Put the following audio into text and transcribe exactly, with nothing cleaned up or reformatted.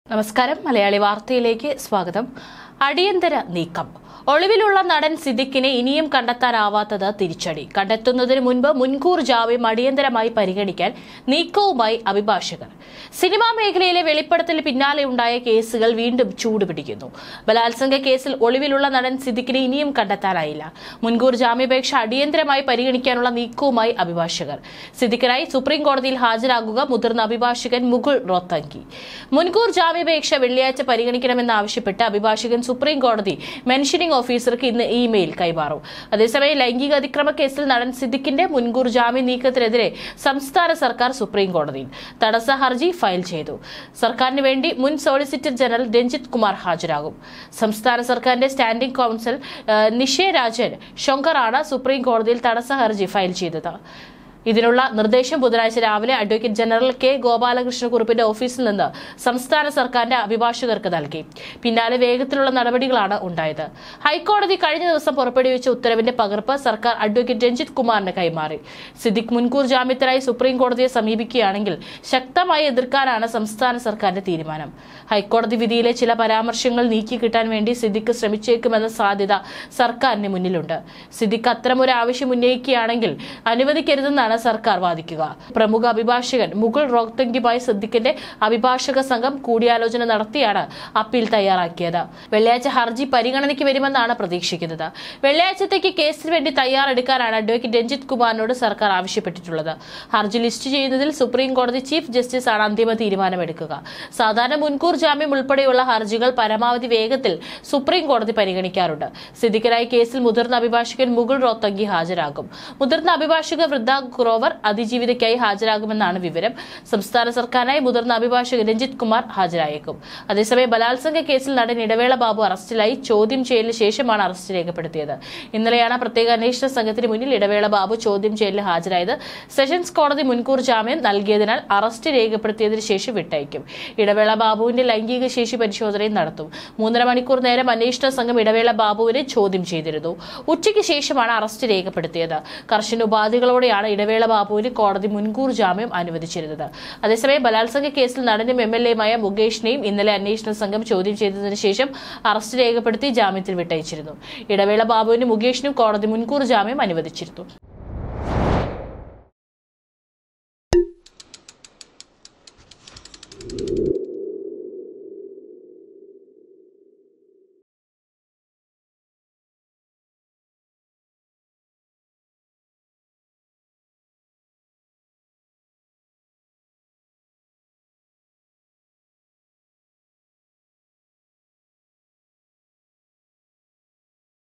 നമസ്കാരം മലയാളി വാർത്തയിലേക്ക് സ്വാഗതം. അടിയന്തര നീക്കം. ഒളിവിലുള്ള നടൻ സിദ്ദിഖിനെ ഇനിയും കണ്ടെത്താനാവാത്തത് തിരിച്ചടി. കണ്ടെത്തുന്നതിന് മുൻപ് മുൻകൂർ ജാമ്യം അടിയന്തരമായി പരിഗണിക്കാൻ നീക്കവുമായി അഭിഭാഷകർ. സിനിമാ മേഖലയിലെ വെളിപ്പെടുത്തലിന് പിന്നാലെ ഉണ്ടായ കേസുകൾ വീണ്ടും ചൂടുപിടിക്കുന്നു. ബലാത്സംഗ കേസിൽ ഒളിവിലുള്ള നടൻ സിദ്ദിഖിനെ ഇനിയും കണ്ടെത്താനായില്ല. മുൻകൂർ ജാമ്യാപേക്ഷ അടിയന്തരമായി പരിഗണിക്കാനുള്ള നീക്കവുമായി അഭിഭാഷകർ. സിദ്ദിഖിനായി സുപ്രീം കോടതിയിൽ ഹാജരാകുക മുതിർന്ന അഭിഭാഷകൻ മുകുൾ റോത്തങ്കി. മുൻകൂർ ജാമ്യാപേക്ഷ വെള്ളിയാഴ്ച പരിഗണിക്കണമെന്നാവശ്യപ്പെട്ട് അഭിഭാഷകൻ സുപ്രീം കോടതി മെൻഷനിംഗ് ഓഫീസർക്ക് ഇന്ന് ഇമെയിൽ കൈമാറും. അതേസമയം ലൈംഗിക അതിക്രമ കേസിൽ നടൻ സിദ്ദിഖിന്റെ മുൻകൂർ ജാമ്യ നീക്കത്തിനെതിരെ സംസ്ഥാന സർക്കാർ സുപ്രീം കോടതിയിൽ തടസ്സ ഹർജി ഫയൽ ചെയ്തു. സർക്കാരിന് വേണ്ടി മുൻ സോളിസിറ്റർ ജനറൽ രഞ്ജിത് കുമാർ ഹാജരാകും. സംസ്ഥാന സർക്കാരിന്റെ സ്റ്റാൻഡിംഗ് കൌൺസിൽ നിഷേ രാജൻ ശങ്കറാണ് സുപ്രീം കോടതിയിൽ തടസ്സ ഹർജി ഫയൽ ചെയ്തത്. ഇതിനുള്ള നിർദ്ദേശം ബുധനാഴ്ച രാവിലെ അഡ്വക്കേറ്റ് ജനറൽ കെ ഗോപാലകൃഷ്ണകുറുപ്പിന്റെ ഓഫീസിൽ നിന്ന് സംസ്ഥാന സർക്കാരിന്റെ അഭിഭാഷകർക്ക് നൽകി. പിന്നാലെ വേഗത്തിലുള്ള നടപടികളാണ് ഉണ്ടായത്. ഹൈക്കോടതി കഴിഞ്ഞ ദിവസം പുറപ്പെടുവിച്ച ഉത്തരവിന്റെ പകർപ്പ് സർക്കാർ അഡ്വക്കേറ്റ് രഞ്ജിത് കുമാറിന് കൈമാറി. സിദ്ദിഖ് മുൻകൂർ ജാമ്യത്തിനായി സുപ്രീം കോടതിയെ സമീപിക്കുകയാണെങ്കിൽ ശക്തമായി എതിർക്കാനാണ് സംസ്ഥാന സർക്കാരിന്റെ തീരുമാനം. ഹൈക്കോടതി വിധിയിലെ ചില പരാമർശങ്ങൾ നീക്കി കിട്ടാൻ വേണ്ടി സിദ്ദിഖ് ശ്രമിച്ചേക്കുമെന്ന സാധ്യത സർക്കാരിന് മുന്നിലുണ്ട്. സിദ്ദിഖ് അത്തരമൊരു ആവശ്യം ഉന്നയിക്കുകയാണെങ്കിൽ അനുവദിക്കരുതെന്നാണ് സർക്കാർ വാദിക്കുക. പ്രമുഖ അഭിഭാഷകൻ മുകുൾ റോത്തങ്കിയുമായി സിദ്ദിഖിന്റെ അഭിഭാഷക സംഘം കൂടിയാലോചന നടത്തിയാണ് അപ്പീൽ തയ്യാറാക്കിയത്. വെള്ളിയാഴ്ച ഹർജി പരിഗണനയ്ക്ക് വരുമെന്നാണ് പ്രതീക്ഷിക്കുന്നത്. വെള്ളിയാഴ്ചത്തേക്ക് കേസിന് വേണ്ടി തയ്യാറെടുക്കാനാണ് അഡ്വക്കേറ്റ് രഞ്ജിത് കുമാറിനോട് സർക്കാർ ആവശ്യപ്പെട്ടിട്ടുള്ളത്. ഹർജി ലിസ്റ്റ് ചെയ്യുന്നതിൽ സുപ്രീം കോടതി ചീഫ് ജസ്റ്റിസ് ആണ് അന്തിമ തീരുമാനമെടുക്കുക. സാധാരണ മുൻകൂർ ജാമ്യം ഉൾപ്പെടെയുള്ള ഹർജികൾ പരമാവധി വേഗത്തിൽ സുപ്രീം കോടതി പരിഗണിക്കാറുണ്ട്. സിദ്ദിഖിനായി കേസിൽ മുതിർന്ന അഭിഭാഷകൻ മുകുൾ റോത്തങ്കി ഹാജരാകും. മുതിർന്ന അഭിഭാഷക വൃദ്ധ ഗ്രോവർ അതിജീവിതയ്ക്കായി ഹാജരാകുമെന്നാണ് വിവരം. സംസ്ഥാന സർക്കാരിനായി മുതിർന്ന അഭിഭാഷകൻ രഞ്ജിത് കുമാർ ഹാജരായേക്കും. അതേസമയം ബലാത്സംഗ കേസിൽ നടൻ ഇടവേള ബാബു അറസ്റ്റിലായി. ചോദ്യം ചെയ്യലിന് ശേഷമാണ് അറസ്റ്റ് രേഖപ്പെടുത്തിയത്. ഇന്നലെയാണ് പ്രത്യേക അന്വേഷണ സംഘത്തിന് മുന്നിൽ ഇടവേള ബാബു ചോദ്യം ചെയ്യലിന് ഹാജരായത്. സെഷൻസ് കോടതി മുൻകൂർ ജാമ്യം നൽകിയതിനാൽ അറസ്റ്റ് രേഖപ്പെടുത്തിയതിനു ശേഷം വിട്ടയക്കും. ഇടവേള ബാബുവിന്റെ ലൈംഗിക ശേഷി പരിശോധനയും നടത്തും. മൂന്നര മണിക്കൂർ നേരം അന്വേഷണ സംഘം ഇടവേള ബാബുവിനെ ചോദ്യം ചെയ്തിരുന്നു. ഉച്ചയ്ക്ക് ശേഷമാണ് അറസ്റ്റ് രേഖപ്പെടുത്തിയത്. കർശന ഉപാധികളോടെയാണ് ഇടവേള ബാബുവിന് കോടതി മുൻകൂർ ജാമ്യം അനുവദിച്ചിരുന്നത്. അതേസമയം ബലാത്സംഗ കേസിൽ നടനും എം എൽ എയുമായ മുകേഷിനെയും ഇന്നലെ അന്വേഷണ സംഘം ചോദ്യം ചെയ്തതിനു ശേഷം അറസ്റ്റ് രേഖപ്പെടുത്തി ജാമ്യത്തിൽ വിട്ടയച്ചിരുന്നു. ഇടവേള ബാബുവിനും മുകേഷിനും കോടതി മുൻകൂർ ജാമ്യം അനുവദിച്ചിരുന്നു.